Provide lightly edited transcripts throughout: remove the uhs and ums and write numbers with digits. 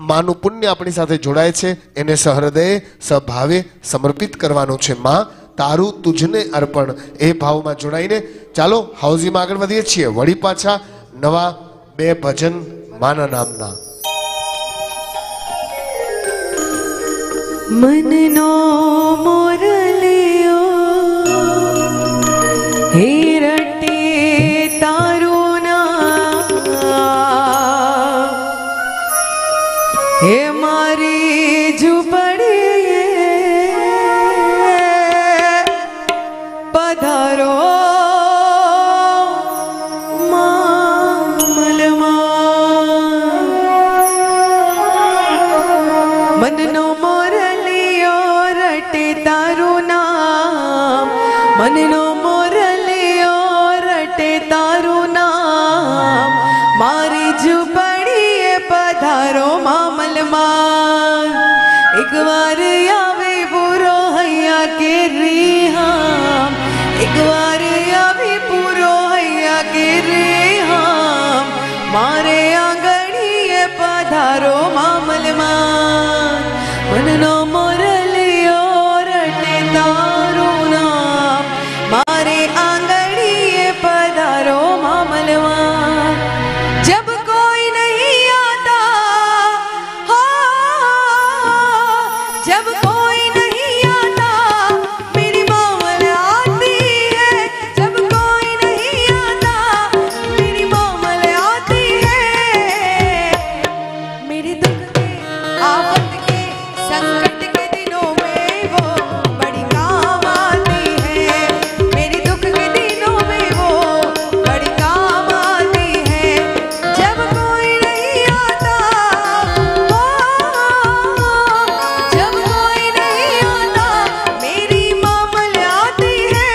मानु पुण्य अपनी साथे जोड़ाय छे एने सहृदये सभावे समर्पित करवानुं छे। मां तारू तुझने अर्पण ए भाव में जोड़ाईने चालो हाउजी में आगळ वधीए छीए। वળી पाछा नवा बे भजन माना नामना। मननो मोरलियो हिरटे तारू नाम हे मारी झूपड़ी पधारो मामल मननो मोरलियो रटे तारू नाम मननो मोरलियो रटे तारू नाम मारी झूपड़िए पधारो मामल एक बार आवे पूरो हैया के रिहाम एक बार आवे पूरो हैया के रिहाम मारे आंगड़िए पधारो मामल मननो मोरलियो रटे तारू नाम मारे आंगड़िए पधारो मामल जब कोई नहीं आता जब कोई नहीं आता मेरी मामल आती है जब कोई नहीं आता मेरी मामल आती है मेरे दुख के आफत के संकट के दिनों में वो बड़ी काम आती है मेरे दुख के दिनों में वो बड़ी काम आती है जब कोई नहीं आता जब कोई नहीं आता मेरी मामल आती है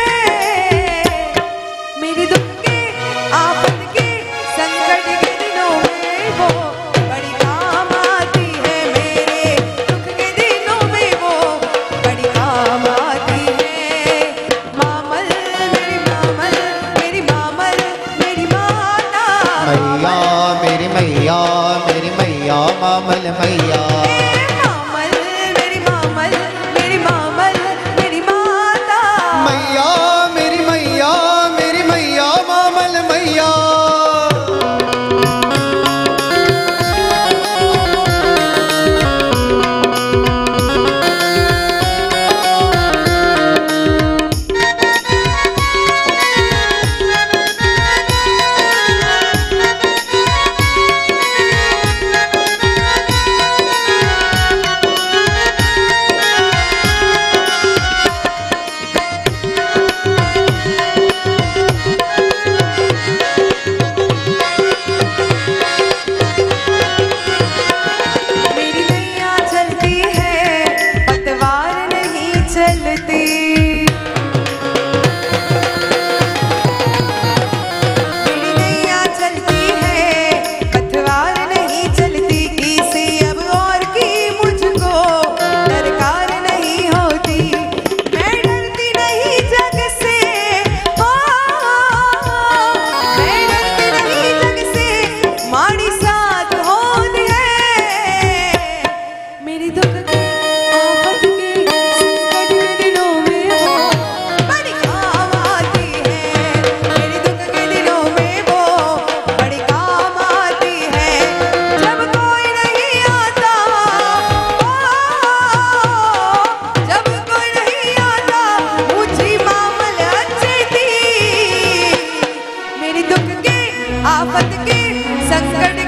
मेरे दुख के आफत के संकट के दिनों में वो बड़ी काम आती है मेरे दुख के दिनों में वो बड़ी काम आती है मामल मेरी मामल मेरी मामल मेरी माता मैया मेरी मैया मेरी मैया मामल मैया मामल मेरी मामल मेरी मामल मेरी माता मैया मेरी मैया मेरी मैया मामल मैया मेरी नैया चलती है पतवार नहीं चलती मेरी नैया चलती है पतवार नहीं चलती किसी अब और की मुझको दरकार नहीं होती मैं डरती नहीं जग से मैं डरती नहीं जग से माड़ी साथ होती है मेरी दुख के आफत के संकट के दिनों में वो बड़ी काम आती है मेरी दुख के दिनों में वो बड़ी काम आती है जब कोई नहीं आता जब कोई नहीं आता मुझे मामल अच्छी थी मेरी दुख के आफत के संकट